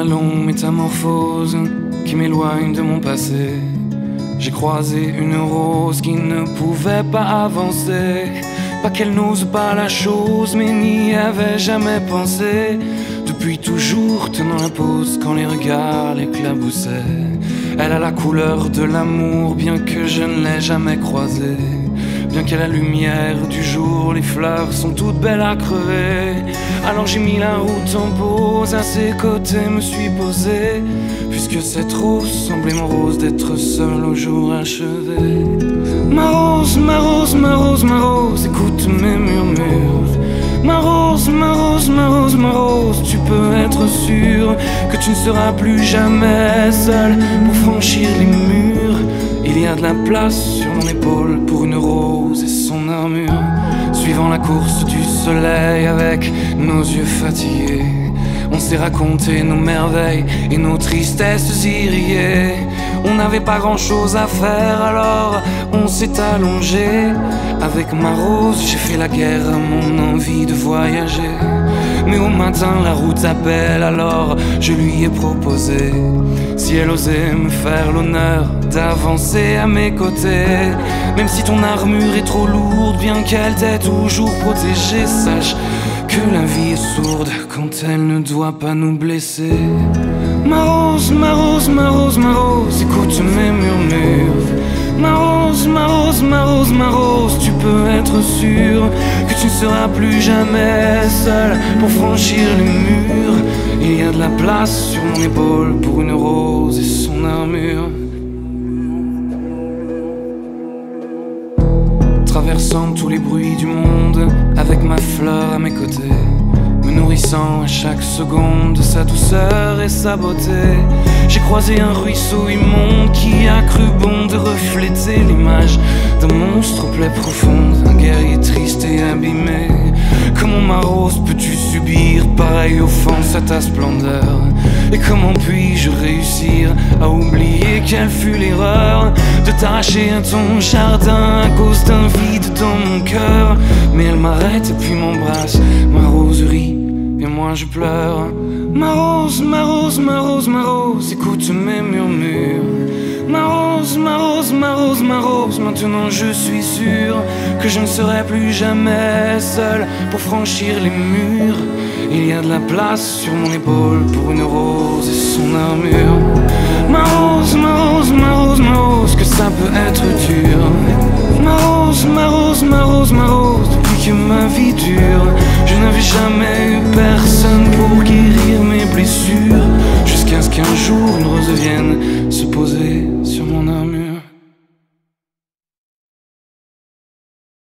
longue métamorphose qui m'éloigne de mon passé. J'ai croisé une rose qui ne pouvait pas avancer. Pas qu'elle n'ose pas la chose, mais n'y avait jamais pensé. Depuis toujours tenant la pose quand les regards l'éclaboussaient. Elle a la couleur de l'amour, bien que je ne l'ai jamais croisée. Bien qu'à la lumière du jour, les fleurs sont toutes belles à crever. Alors j'ai mis la route en pause, à ses côtés me suis posé. Puisque cette rose semblait morose d'être seule au jour achevé. Ma rose, ma rose, ma rose, ma rose, écoute mes murmures. Ma rose, ma rose, ma rose, ma rose, tu peux être sûr que tu ne seras plus jamais seule pour franchir les murs. Il y a de la place sur mon épaule pour une rose et son armure. Suivant la course du soleil avec nos yeux fatigués, on s'est raconté nos merveilles et nos tristesses irriguées. On n'avait pas grand chose à faire, alors on s'est allongé. Avec ma rose, j'ai fait la guerre à mon envie de voyager. Mais au matin, la route appelle, alors je lui ai proposé si elle osait me faire l'honneur d'avancer à mes côtés. Même si ton armure est trop lourde, bien qu'elle t'ait toujours protégée, sache que la vie est sourde quand elle ne doit pas nous blesser. Ma rose, ma rose, ma rose, ma rose, écoute mes murmures. Ma rose, ma rose, ma rose, ma rose, tu peux être sûr que tu ne seras plus jamais seule pour franchir les murs. Il y a de la place sur mon épaule pour une rose et son armure. Traversant tous les bruits du monde avec ma fleur à mes côtés, me nourrissant à chaque seconde de sa douceur et sa beauté. J'ai croisé un ruisseau immonde qui a cru bon de refléter l'image d'un monstre aux plaies profondes, un guerrier triste et abîmé. Comment ma rose peux-tu subir pareille offense à ta splendeur? Et comment puis-je réussir à oublier quelle fut l'erreur de t'arracher à ton jardin à cause d'un vide dans mon cœur? Mais elle m'arrête et puis m'embrasse, ma rose rit et moi je pleure. Ma rose, ma rose, ma rose, ma rose, écoute mes murmures. Ma rose, ma rose, ma rose, ma rose, maintenant je suis sûr que je ne serai plus jamais seule pour franchir les murs. Il y a de la place sur mon épaule pour une rose et son armure. Ma rose, ma rose, ma rose, ma rose, que ça peut être dur. Ma rose, ma rose, ma rose, ma rose, depuis que ma vie dure, je n'avais jamais eu personne pour guérir mes blessures. Jusqu'à ce qu'un jour une rose vienne se poser sur mon armure.